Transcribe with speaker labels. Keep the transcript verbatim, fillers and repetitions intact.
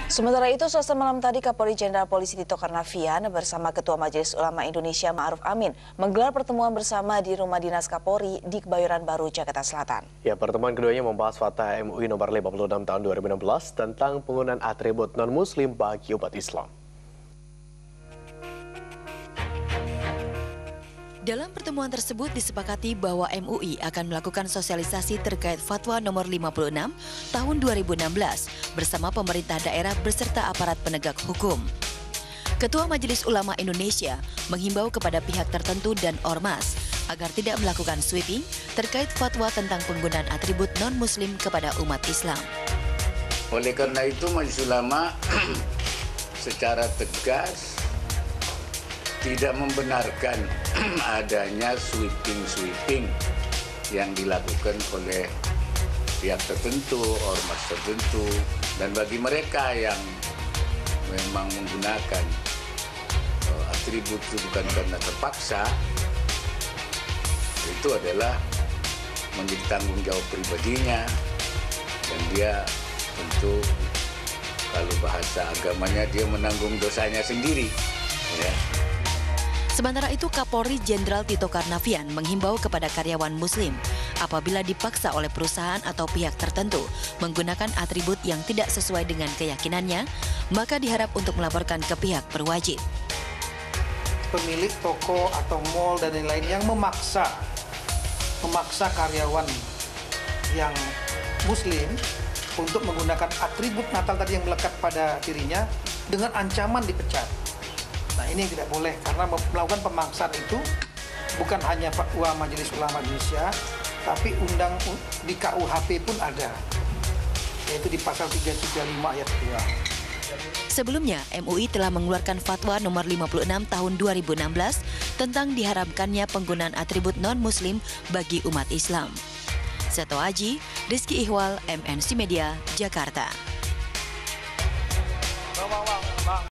Speaker 1: Sementara itu, Selasa malam tadi Kapolri Jenderal Polisi Tito Karnavian bersama Ketua Majelis Ulama Indonesia Ma'ruf Amin menggelar pertemuan bersama di Rumah Dinas Kapolri di Kebayoran Baru, Jakarta Selatan.
Speaker 2: Ya, pertemuan keduanya membahas Fatwa M U I nomor lima puluh enam tahun dua ribu enam belas tentang penggunaan atribut non-muslim bagi umat Islam.
Speaker 3: Dalam pertemuan tersebut disepakati bahwa M U I akan melakukan sosialisasi terkait Fatwa nomor lima puluh enam tahun dua ribu enam belas bersama pemerintah daerah beserta aparat penegak hukum. Ketua Majelis Ulama Indonesia menghimbau kepada pihak tertentu dan ormas agar tidak melakukan sweeping terkait fatwa tentang penggunaan atribut non-muslim kepada umat Islam.
Speaker 4: Oleh karena itu Majelis Ulama secara tegas tidak membenarkan adanya sweeping-sweeping yang dilakukan oleh pihak tertentu, ormas tertentu, dan bagi mereka yang memang menggunakan uh, atribut itu bukan karena terpaksa, itu adalah menjadi tanggung jawab pribadinya, dan dia tentu kalau bahasa agamanya dia menanggung dosanya sendiri, ya.
Speaker 3: Sementara itu, Kapolri Jenderal Tito Karnavian menghimbau kepada karyawan Muslim apabila dipaksa oleh perusahaan atau pihak tertentu menggunakan atribut yang tidak sesuai dengan keyakinannya, maka diharap untuk melaporkan ke pihak berwajib.
Speaker 5: Pemilik toko atau mal dan lain-lain yang memaksa, memaksa karyawan yang Muslim untuk menggunakan atribut Natal tadi yang melekat pada dirinya dengan ancaman dipecat. Nah, ini yang tidak boleh, karena melakukan pemaksaan itu bukan hanya Fatwa Majelis Ulama Indonesia, tapi undang di K U H P pun ada, yaitu di pasal tiga tiga lima ayat dua.
Speaker 3: Sebelumnya, M U I telah mengeluarkan Fatwa nomor lima puluh enam tahun dua ribu enam belas tentang diharamkannya penggunaan atribut non-muslim bagi umat Islam. Seto Aji, Rizky Ihwal, M N C Media, Jakarta.